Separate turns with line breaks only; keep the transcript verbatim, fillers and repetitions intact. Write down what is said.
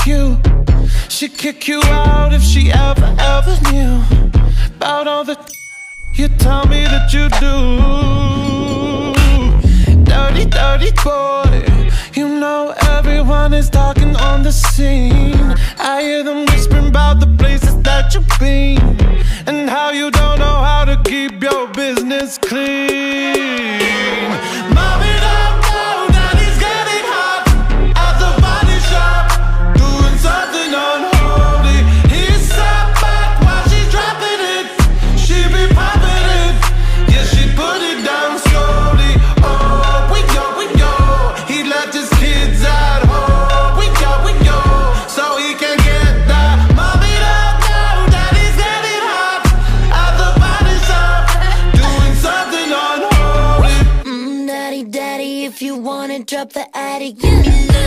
you. She'd kick you out if she ever, ever knew about all the you tell me that you do. Dirty, dirty boy. You know everyone is talking on the scene. I hear them whispering about the places that you've been and how you don't know how to keep your business clean. Mommy, don't go, daddy's getting hot at the body shop, doing something unholy. He's sat back while she's dropping it. She be popping it, yeah, she put it down slowly. Oh, we go, we go. He left his kids at home. We go, we go, so he can get that. Mommy, don't go, daddy's getting hot at the body shop, doing something unholy.
Mm, daddy, daddy, if you wanna drop the attic, give me love.